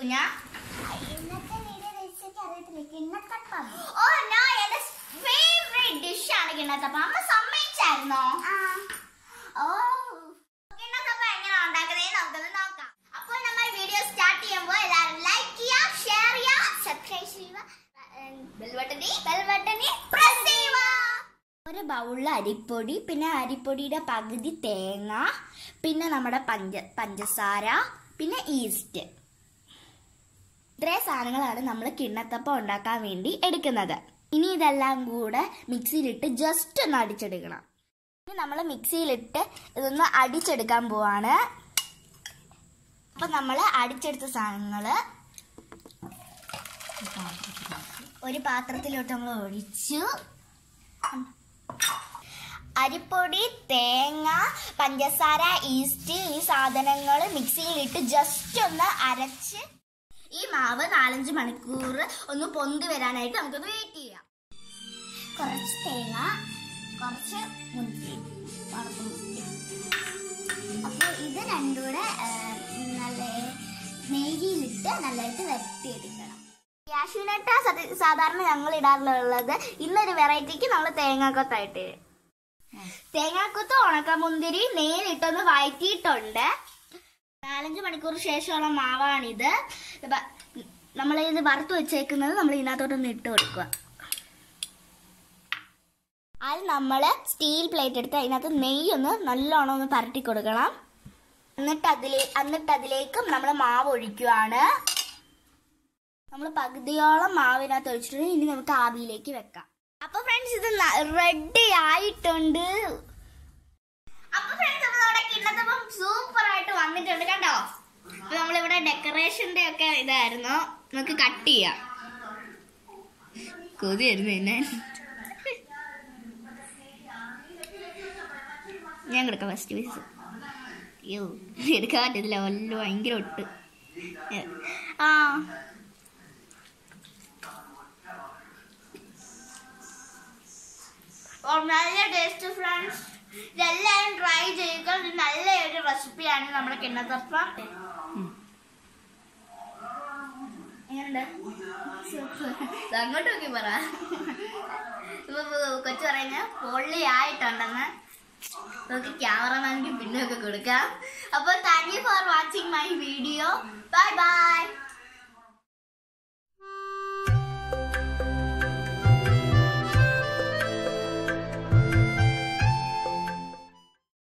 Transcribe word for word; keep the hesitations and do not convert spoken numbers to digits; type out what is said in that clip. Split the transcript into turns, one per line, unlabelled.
കുഞ്ഞാ? കിണ്ണത്തപ്പം അമ്മ സമ്മതിച്ചായിരുന്നോ? കിണ്ണത്തപ്പം എങ്ങനെ ഉണ്ടാക്കുന്നേ നമുക്കൊന്ന് നോക്കാം. അപ്പോൾ നമ്മൾ വീഡിയോ സ്റ്റാർട്ട് ചെയ്യുമ്പോൾ എല്ലാവരും ലൈക്ക് ചെയ്യുക, ഷെയർ ചെയ്യുക, സബ്സ്ക്രൈബ് ചെയ്യുക, ബെൽ ബട്ടണിൽ ബെൽ ബട്ടണിൽ പ്രസ് ചെയ്യുക. ഒരു ബൗളിൽ അരിപ്പൊടി, പിന്നെ അരിപ്പൊടിയുടെ പകുതി തേങ്ങ, പിന്നെ നമ്മുടെ പഞ്ച പഞ്ചസാര, പിന്നെ ഈസ്റ്റ്. ഇത്രയും സാധനങ്ങളാണ് നമ്മൾ കിണ്ണത്തപ്പം ഉണ്ടാക്കാൻ വേണ്ടി എടുക്കുന്നത്. ഇനി ഇതെല്ലാം കൂടെ മിക്സിയിലിട്ട് ജസ്റ്റ് ഒന്ന് അടിച്ചെടുക്കണം. ഇനി നമ്മൾ മിക്സിയിലിട്ട് ഇതൊന്ന് അടിച്ചെടുക്കാൻ പോവാണ്. അപ്പം നമ്മൾ അടിച്ചെടുത്ത സാധനങ്ങൾ ഒരു പാത്രത്തിലോട്ട് നമ്മൾ ഒഴിച്ചു. അരിപ്പൊടി, തേങ്ങ, പഞ്ചസാര, ഈസ്റ്റ്, ഈ സാധനങ്ങൾ മിക്സിയിലിട്ട് ജസ്റ്റ് ഒന്ന് അരച്ച് ഈ മാവ് നാലഞ്ച് മണിക്കൂർ ഒന്ന് പൊന്തി വരാനായിട്ട് നമുക്കൊന്ന് വെയിറ്റ് ചെയ്യാം. കുറച്ച് തേങ്ങ, കുറച്ച് മുന്തിരി, അപ്പോൾ ഇത് രണ്ടുകൂടെ നല്ല നെയ്യിലിട്ട് നല്ലതായിട്ട് വരട്ടിയെടുക്കണം. കാഷ്യൂനട്ട് സാധാരണ ഞങ്ങൾ ഇടാറുള്ളത്. ഇന്നൊരു വെറൈറ്റിക്ക് നമ്മൾ തേങ്ങാക്കൊത്തായിട്ട് തേങ്ങാക്കൊത്ത് ഉണക്കമുന്തിരി നെയ്യിലിട്ടൊന്ന് വഴറ്റിയിട്ടുണ്ട്. നാലഞ്ച് മണിക്കൂർ ശേഷമുള്ള മാവാണിത്. നമ്മളിത് വറുത്ത് വെച്ചേക്കുന്നത് നമ്മൾ ഇതിനകത്തോട്ടൊന്ന് ഇട്ട് കൊടുക്കുക. അത് നമ്മൾ സ്റ്റീൽ പ്ലേറ്റ് എടുത്ത് അതിനകത്ത് നെയ്യൊന്ന് നല്ലോണം ഒന്ന് പരട്ടി കൊടുക്കണം. എന്നിട്ട് അതിലേ എന്നിട്ട് അതിലേക്കും നമ്മൾ മാവ് ഒഴിക്കുകയാണ്. നമ്മൾ പകുതിയോളം മാവിനകത്ത് ഒഴിച്ചിട്ടുണ്ട്. ഇനി നമുക്ക് ആവിയിലേക്ക് വെക്കാം. അപ്പൊ ഫ്രണ്ട്സ്, ഇത് റെഡി ആയിട്ടുണ്ട്. അപ്പൊ ഫ്രണ്ട്സ്, നമ്മുടെ കിണ്ണത്തപ്പം സൂപ്പർ ആയിട്ട് വന്നിട്ടുണ്ട്, കണ്ടോ? അപ്പൊ നമ്മളിവിടെ ഡെക്കറേഷന്റെ ഒക്കെ ഇതായിരുന്നു. നമുക്ക് കട്ട് ചെയ്യാം. കൊതിയായിരുന്നു എന്നെ. ഞാൻ കൊടുക്കാം ഫസ്റ്റ് പീസ്. അയ്യോ, എടുക്കാൻ പറ്റത്തില്ല, വല്ല ഭയങ്കര ഒട്ട്. ആ നല്ല ടേസ്റ്റ് ഫ്രണ്ട്സ്. ഇതെല്ലാവരും ട്രൈ ചെയ്യുക. നല്ലൊരു റെസിപ്പിയാണ് നമ്മുടെ കിണ്ണത്തപ്പം. അങ്ങോട്ട് നോക്കി പറ. ഇപ്പൊ കൊച്ചു പറയുന്ന പൊള്ളി ആയിട്ടുണ്ടെന്ന്. നമുക്ക് ക്യാമറമാനിക്ക് പിന്നൊക്കെ കൊടുക്കാം. അപ്പോൾ thank you for watching my video. Bye by.